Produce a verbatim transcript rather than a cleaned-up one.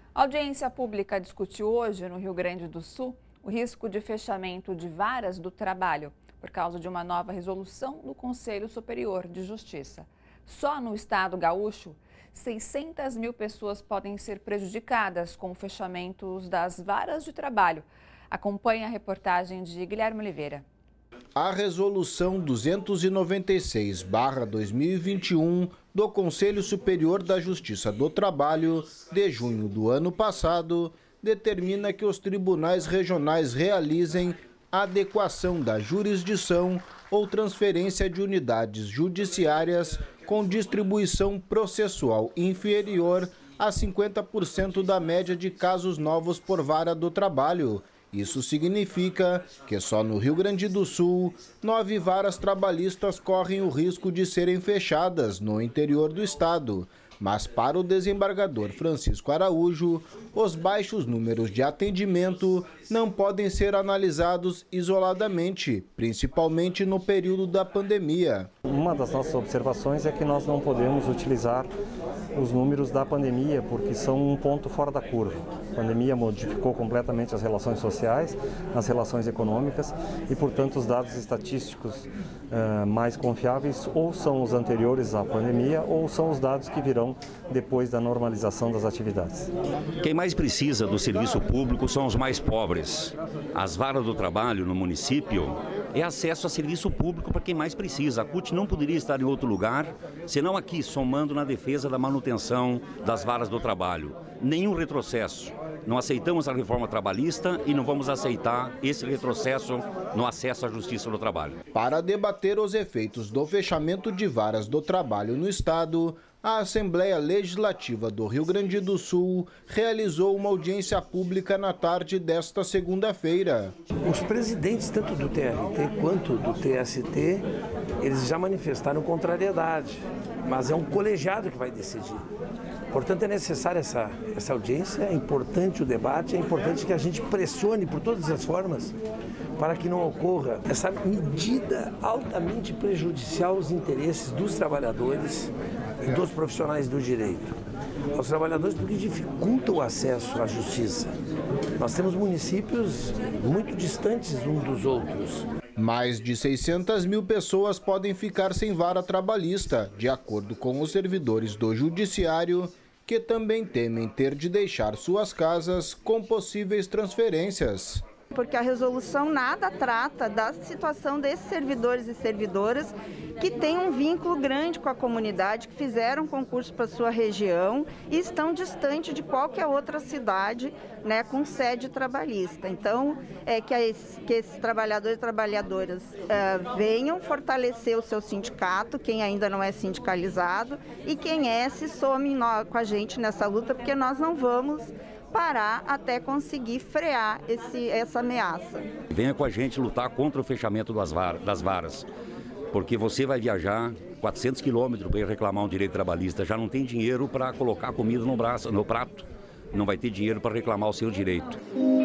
A audiência pública discutiu hoje, no Rio Grande do Sul, o risco de fechamento de varas do trabalho, por causa de uma nova resolução do Conselho Superior de Justiça. Só no estado gaúcho, seiscentas mil pessoas podem ser prejudicadas com o fechamento das varas de trabalho. Acompanhe a reportagem de Guilherme Oliveira. A Resolução duzentos e noventa e seis barra dois mil e vinte e um do Conselho Superior da Justiça do Trabalho, de junho do ano passado, determina que os tribunais regionais realizem adequação da jurisdição ou transferência de unidades judiciárias com distribuição processual inferior a cinquenta por cento da média de casos novos por vara do trabalho. Isso significa que só no Rio Grande do Sul, nove varas trabalhistas correm o risco de serem fechadas no interior do estado. Mas para o desembargador Francisco Araújo, os baixos números de atendimento não podem ser analisados isoladamente, principalmente no período da pandemia. Uma das nossas observações é que nós não podemos utilizar os números da pandemia, porque são um ponto fora da curva. A pandemia modificou completamente as relações sociais, as relações econômicas e, portanto, os dados estatísticos uh, mais confiáveis ou são os anteriores à pandemia ou são os dados que virão depois da normalização das atividades. Quem mais precisa do serviço público são os mais pobres. As varas do trabalho no município é acesso a serviço público para quem mais precisa. A C U T não poderia estar em outro lugar, senão aqui, somando na defesa da manutenção das varas do trabalho. Nenhum retrocesso. Não aceitamos a reforma trabalhista e não vamos aceitar esse retrocesso no acesso à justiça do trabalho. Para debater os efeitos do fechamento de varas do trabalho no estado, a Assembleia Legislativa do Rio Grande do Sul realizou uma audiência pública na tarde desta segunda-feira. Os presidentes, tanto do T R T quanto do T S T, eles já manifestaram contrariedade, mas é um colegiado que vai decidir. Portanto, é necessária essa, essa audiência, é importante o debate, é importante que a gente pressione por todas as formas para que não ocorra essa medida altamente prejudicial aos interesses dos trabalhadores e dos profissionais do direito. Aos trabalhadores porque dificulta o acesso à justiça. Nós temos municípios muito distantes uns dos outros. Mais de seiscentas mil pessoas podem ficar sem vara trabalhista, de acordo com os servidores do Judiciário, que também temem ter de deixar suas casas com possíveis transferências. Porque a resolução nada trata da situação desses servidores e servidoras que têm um vínculo grande com a comunidade, que fizeram concurso para sua região e estão distante de qualquer outra cidade, né, com sede trabalhista. Então, é que, esse, que esses trabalhadores e trabalhadoras uh, venham fortalecer o seu sindicato, quem ainda não é sindicalizado, e quem é, se some no, com a gente nessa luta, porque nós não vamos parar até conseguir frear esse, essa ameaça. Venha com a gente lutar contra o fechamento das varas, das varas, porque você vai viajar quatrocentos quilômetros para ir reclamar um direito trabalhista, já não tem dinheiro para colocar comida no braço, no prato, não vai ter dinheiro para reclamar o seu direito.